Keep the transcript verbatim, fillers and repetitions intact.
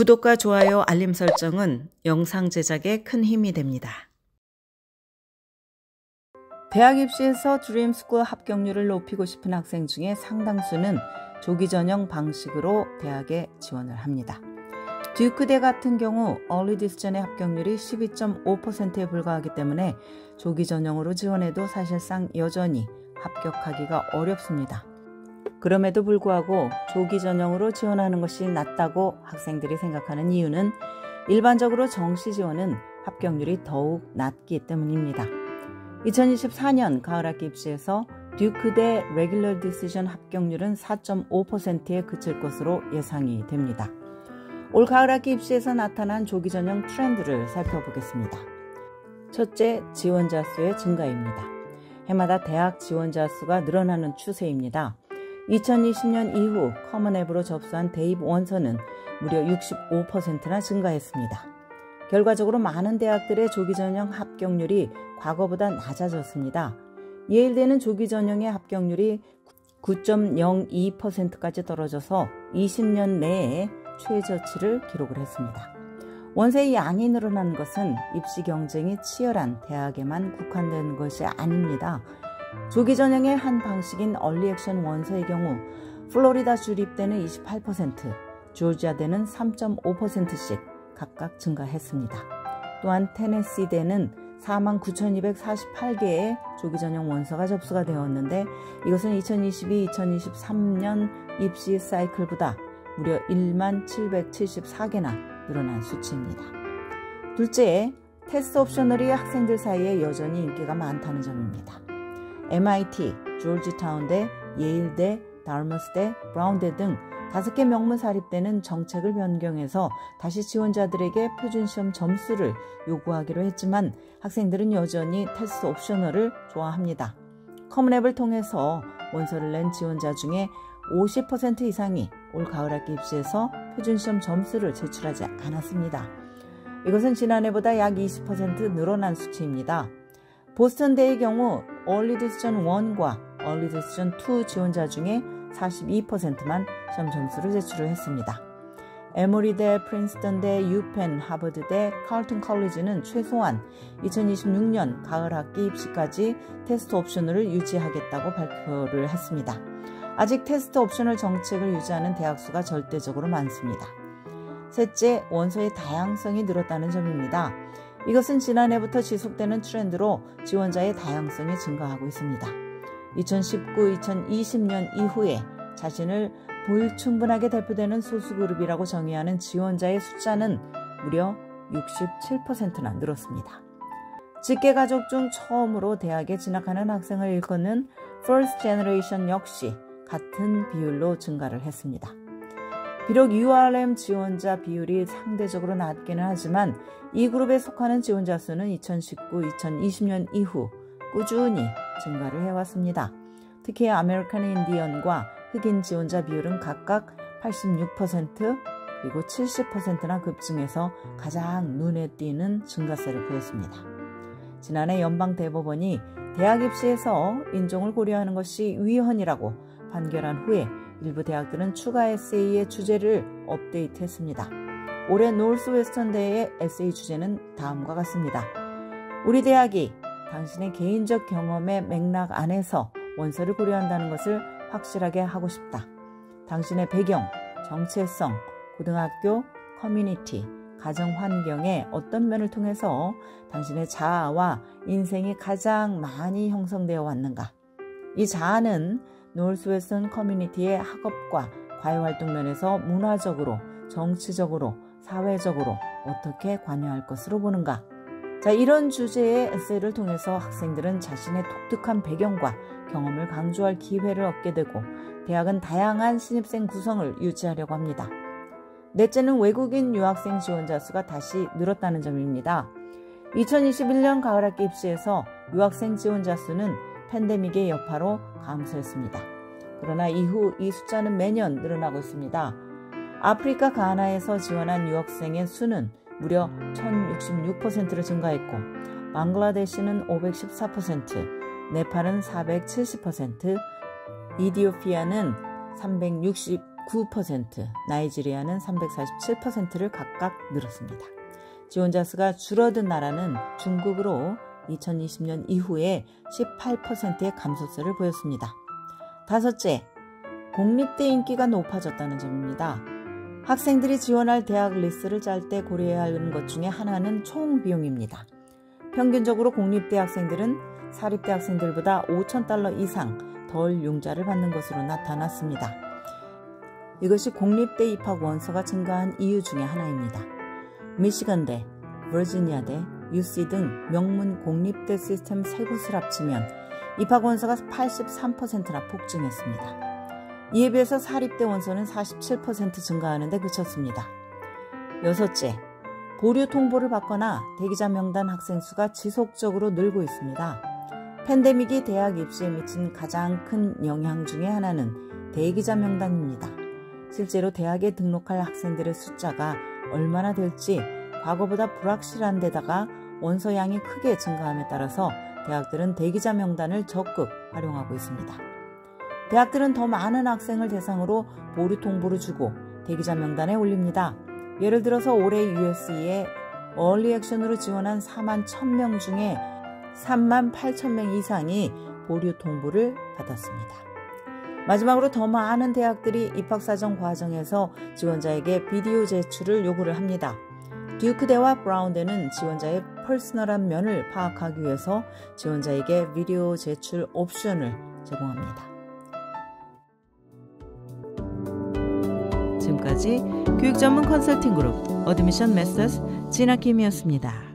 구독과 좋아요, 알림 설정은 영상 제작에 큰 힘이 됩니다. 대학 입시에서 드림스쿨 합격률을 높이고 싶은 학생 중에 상당수는 조기 전형 방식으로 대학에 지원을 합니다. 듀크대 같은 경우 얼리 디스전의 합격률이 십이 점 오 퍼센트에 불과하기 때문에 조기 전형으로 지원해도 사실상 여전히 합격하기가 어렵습니다. 그럼에도 불구하고 조기 전형으로 지원하는 것이 낫다고 학생들이 생각하는 이유는 일반적으로 정시 지원은 합격률이 더욱 낮기 때문입니다. 이천이십사 년 가을학기 입시에서 듀크대 레귤러 디시전 합격률은 사 점 오 퍼센트에 그칠 것으로 예상이 됩니다. 올 가을학기 입시에서 나타난 조기 전형 트렌드를 살펴보겠습니다. 첫째, 지원자 수의 증가입니다. 해마다 대학 지원자 수가 늘어나는 추세입니다. 이천이십 년 이후 커먼앱으로 접수한 대입 원서는 무려 육십오 퍼센트나 증가했습니다. 결과적으로 많은 대학들의 조기 전형 합격률이 과거보다 낮아졌습니다. 예일대는 조기 전형의 합격률이 구 점 영이 퍼센트까지 떨어져서 이십 년 내에 최저치를 기록을 했습니다. 원서의 양이 늘어난 것은 입시 경쟁이 치열한 대학에만 국한된 것이 아닙니다. 조기 전형의 한 방식인 얼리 액션 원서의 경우 플로리다 주립대는 이십팔 퍼센트, 조지아대는 삼 점 오 퍼센트씩 각각 증가했습니다. 또한 테네시대는 사만 구천이백사십팔 개의 조기 전형 원서가 접수가 되었는데 이것은 이천이십이 이천이십삼 년 입시 사이클보다 무려 일만 칠백칠십사 개나 늘어난 수치입니다. 둘째, 테스트 옵셔널이 학생들 사이에 여전히 인기가 많다는 점입니다. 엠아이티, 조지타운대, 예일대, 다르머스대, 브라운대 등 다섯 개 명문 사립대는 정책을 변경해서 다시 지원자들에게 표준시험 점수를 요구하기로 했지만 학생들은 여전히 테스트 옵셔널을 좋아합니다. 커먼앱을 통해서 원서를 낸 지원자 중에 오십 퍼센트 이상이 올 가을학기 입시에서 표준시험 점수를 제출하지 않았습니다. 이것은 지난해보다 약 이십 퍼센트 늘어난 수치입니다. 보스턴대의 경우 얼리 디시전 일과 얼리 디시전 이 지원자 중에 사십이 퍼센트만 시험 점수를 제출을 했습니다. 에모리대, 프린스턴대, 유펜, 하버드대, 칼튼 컬리지는 최소한 이천이십육 년 가을학기 입시까지 테스트 옵셔널을 유지하겠다고 발표를 했습니다. 아직 테스트 옵셔널 정책을 유지하는 대학 수가 절대적으로 많습니다. 셋째, 원서의 다양성이 늘었다는 점입니다. 이것은 지난해부터 지속되는 트렌드로 지원자의 다양성이 증가하고 있습니다. 이천십구 이천이십 년 이후에 자신을 불충분하게 대표되는 소수그룹이라고 정의하는 지원자의 숫자는 무려 육십칠 퍼센트나 늘었습니다. 직계가족 중 처음으로 대학에 진학하는 학생을 일컫는 First Generation 역시 같은 비율로 증가를 했습니다. 비록 유알엠 지원자 비율이 상대적으로 낮기는 하지만 이 그룹에 속하는 지원자 수는 이천십구 이천이십 년 이후 꾸준히 증가를 해왔습니다. 특히 아메리칸 인디언과 흑인 지원자 비율은 각각 팔십육 퍼센트 그리고 칠십 퍼센트나 급증해서 가장 눈에 띄는 증가세를 보였습니다. 지난해 연방대법원이 대학 입시에서 인종을 고려하는 것이 위헌이라고 판결한 후에 일부 대학들은 추가 에세이의 주제를 업데이트했습니다. 올해 노스웨스턴대의 에세이 주제는 다음과 같습니다. 우리 대학이 당신의 개인적 경험의 맥락 안에서 원서를 고려한다는 것을 확실하게 하고 싶다. 당신의 배경, 정체성, 고등학교, 커뮤니티, 가정 환경의 어떤 면을 통해서 당신의 자아와 인생이 가장 많이 형성되어 왔는가. 이 자아는 노스웨스턴 커뮤니티의 학업과 과외활동 면에서 문화적으로, 정치적으로, 사회적으로 어떻게 관여할 것으로 보는가. 자, 이런 주제의 에세이를 통해서 학생들은 자신의 독특한 배경과 경험을 강조할 기회를 얻게 되고 대학은 다양한 신입생 구성을 유지하려고 합니다. 넷째는 외국인 유학생 지원자 수가 다시 늘었다는 점입니다. 이천이십일 년 가을학기 입시에서 유학생 지원자 수는 팬데믹의 여파로 감소했습니다. 그러나 이후 이 숫자는 매년 늘어나고 있습니다. 아프리카 가나에서 지원한 유학생의 수는 무려 천육십육 퍼센트를 증가했고 방글라데시는 오백십사 퍼센트, 네팔은 사백칠십 퍼센트, 이디오피아는 삼백육십 구 퍼센트, 나이지리아는 삼백사십칠 퍼센트를 각각 늘었습니다. 지원자 수가 줄어든 나라는 중국으로 이천이십 년 이후에 십팔 퍼센트의 감소세를 보였습니다. 다섯째, 공립대 인기가 높아졌다는 점입니다. 학생들이 지원할 대학 리스트를 짤 때 고려해야 하는 것 중에 하나는 총 비용입니다. 평균적으로 공립대 학생들은 사립대 학생들보다 오천 달러 이상 덜 융자를 받는 것으로 나타났습니다. 이것이 공립대 입학 원서가 증가한 이유 중에 하나입니다. 미시건대, 버지니아대, 유씨 등 명문 공립대 시스템 세 곳을 합치면 입학 원서가 팔십삼 퍼센트나 폭증했습니다. 이에 비해서 사립대 원서는 사십칠 퍼센트 증가하는 데 그쳤습니다. 여섯째, 보류 통보를 받거나 대기자 명단 학생 수가 지속적으로 늘고 있습니다. 팬데믹이 대학 입시에 미친 가장 큰 영향 중에 하나는 대기자 명단입니다. 실제로 대학에 등록할 학생들의 숫자가 얼마나 될지 과거보다 불확실한 데다가 원서 양이 크게 증가함에 따라서 대학들은 대기자 명단을 적극 활용하고 있습니다. 대학들은 더 많은 학생을 대상으로 보류 통보를 주고 대기자 명단에 올립니다. 예를 들어서 올해 유에스이에 얼리 액션으로 지원한 사만 천 명 중에 삼만 팔천 명 이상이 보류 통보를 받았습니다. 마지막으로 더 많은 대학들이 입학사정 과정에서 지원자에게 비디오 제출을 요구를 합니다. 듀크대와 브라운대는 지원자의 퍼스널한 면을 파악하기 위해서 지원자에게 비디오 제출 옵션을 제공합니다. 지금까지 교육 전문 컨설팅 그룹 어드미션 메서스 진아킴이었습니다.